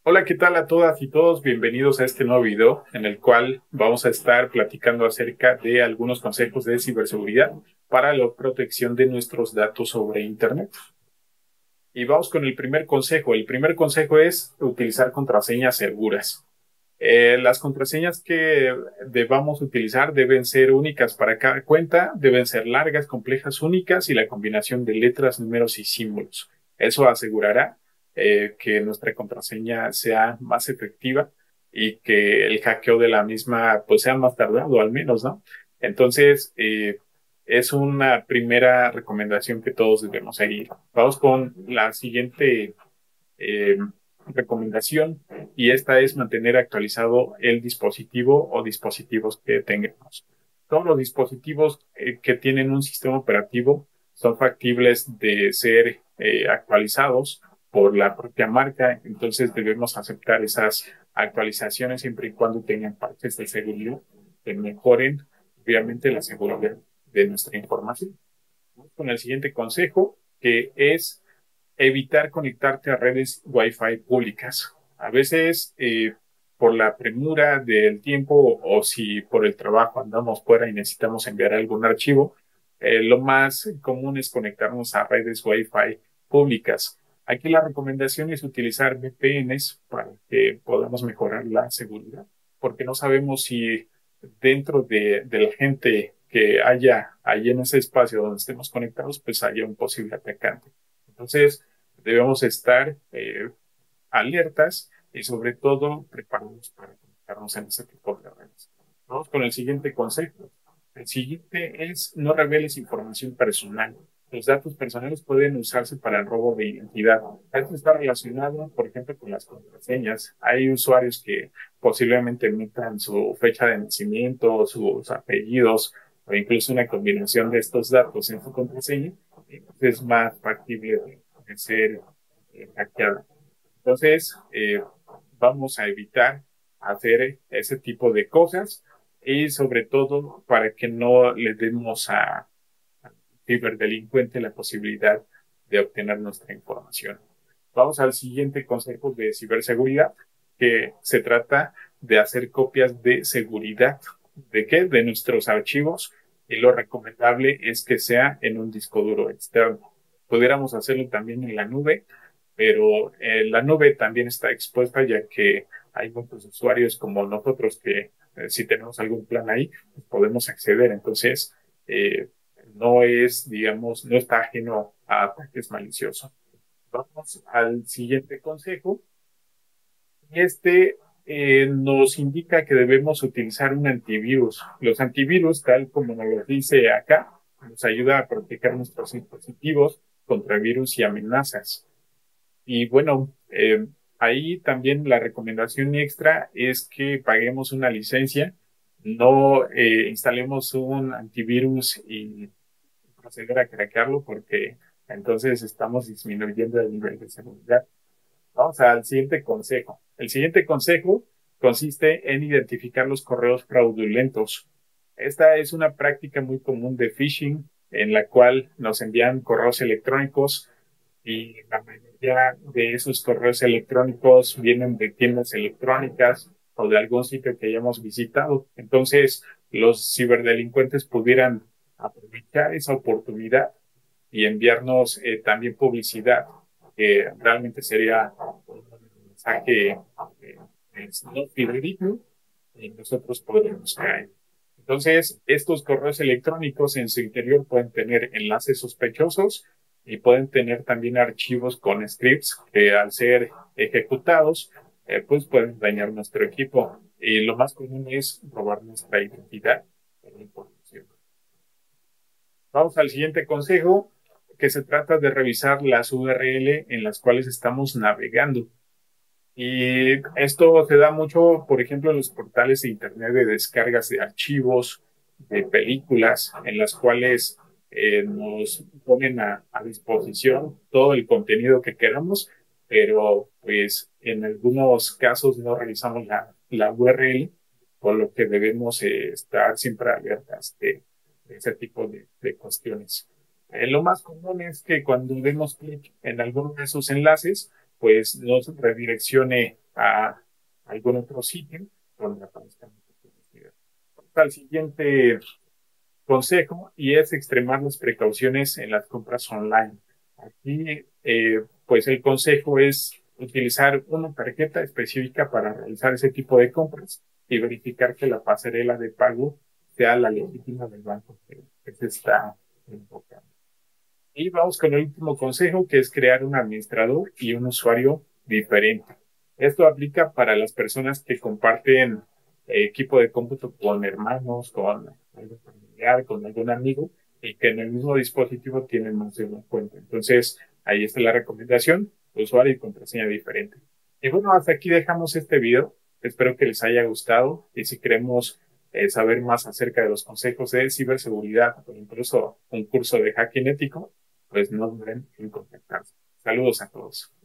Hola, ¿qué tal a todas y todos? Bienvenidos a este nuevo video en el cual vamos a estar platicando acerca de algunos consejos de ciberseguridad para la protección de nuestros datos sobre Internet. Y vamos con el primer consejo. El primer consejo es utilizar contraseñas seguras. Las contraseñas que debamos utilizar deben ser únicas para cada cuenta, deben ser largas, complejas, únicas y la combinación de letras, números y símbolos. Eso asegurará que nuestra contraseña sea más efectiva y que el hackeo de la misma pues sea más tardado al menos, ¿no? Entonces, es una primera recomendación que todos debemos seguir. Vamos con la siguiente eh, recomendación y esta es mantener actualizado el dispositivo o dispositivos que tengamos. Todos los dispositivos que tienen un sistema operativo son factibles de ser actualizados por la propia marca, entonces debemos aceptar esas actualizaciones siempre y cuando tengan parches de seguridad que mejoren obviamente la seguridad de nuestra información. Con el siguiente consejo, que es evitar conectarte a redes Wi-Fi públicas. A veces, por la premura del tiempo o si por el trabajo andamos fuera y necesitamos enviar algún archivo, lo más común es conectarnos a redes Wi-Fi públicas. Aquí la recomendación es utilizar VPNs para que podamos mejorar la seguridad, porque no sabemos si dentro de la gente que haya ahí en ese espacio donde estemos conectados, pues haya un posible atacante. Entonces, debemos estar alertas y sobre todo preparados para conectarnos en ese tipo de redes. Vamos con el siguiente consejo. El siguiente es no reveles información personal. Los datos personales pueden usarse para el robo de identidad. Esto está relacionado, por ejemplo, con las contraseñas. Hay usuarios que posiblemente metan su fecha de nacimiento, sus apellidos o incluso una combinación de estos datos en su contraseña. Es más factible de ser hackeada. Entonces, vamos a evitar hacer ese tipo de cosas y sobre todo para que no le demos a ciberdelincuente la posibilidad de obtener nuestra información. Vamos al siguiente consejo de ciberseguridad, que se trata de hacer copias de seguridad. ¿De qué? De nuestros archivos y lo recomendable es que sea en un disco duro externo. Pudiéramos hacerlo también en la nube, pero la nube también está expuesta ya que hay muchos usuarios como nosotros que si tenemos algún plan ahí, pues podemos acceder. Entonces, no es, digamos, no está ajeno a ataques maliciosos. Vamos al siguiente consejo. Y este nos indica que debemos utilizar un antivirus. Los antivirus, tal como nos lo dice acá, nos ayuda a proteger nuestros dispositivos contra virus y amenazas. Y bueno, ahí también la recomendación extra es que paguemos una licencia, no instalemos un antivirus y proceder a craquearlo porque entonces estamos disminuyendo el nivel de seguridad. Vamos al siguiente consejo. El siguiente consejo consiste en identificar los correos fraudulentos. Esta es una práctica muy común de phishing en la cual nos envían correos electrónicos y la mayoría de esos correos electrónicos vienen de tiendas electrónicas o de algún sitio que hayamos visitado. Entonces, los ciberdelincuentes pudieran aprovechar esa oportunidad y enviarnos también publicidad, que realmente sería un mensaje no fidedigno y nosotros podríamos caer. Entonces, estos correos electrónicos en su interior pueden tener enlaces sospechosos y pueden tener también archivos con scripts que al ser ejecutados, pues pueden dañar nuestro equipo. Y lo más común es robar nuestra identidad e información. Vamos al siguiente consejo, que se trata de revisar las URL en las cuales estamos navegando. Y esto se da mucho, por ejemplo, en los portales de Internet de descargas de archivos, de películas, en las cuales nos ponen a disposición todo el contenido que queramos, pero pues en algunos casos no revisamos la URL, por lo que debemos estar siempre alertas de ese tipo de cuestiones. Lo más común es que cuando demos clic en alguno de esos enlaces, pues nos redireccione a algún otro sitio donde aparezca nuestra publicidad. Vamos al siguiente consejo y es extremar las precauciones en las compras online. Aquí, pues el consejo es utilizar una tarjeta específica para realizar ese tipo de compras y verificar que la pasarela de pago sea la legítima del banco que se está enfocando. Y vamos con el último consejo, que es crear un administrador y un usuario diferente. Esto aplica para las personas que comparten equipo de cómputo con hermanos, con algún familiar, con algún amigo, y que en el mismo dispositivo tienen más de una cuenta. Entonces, ahí está la recomendación, usuario y contraseña diferente. Y bueno, hasta aquí dejamos este video. Espero que les haya gustado y si queremos saber más acerca de los consejos de ciberseguridad o incluso un curso de hacking ético, pues no duden en contactarse. Saludos a todos.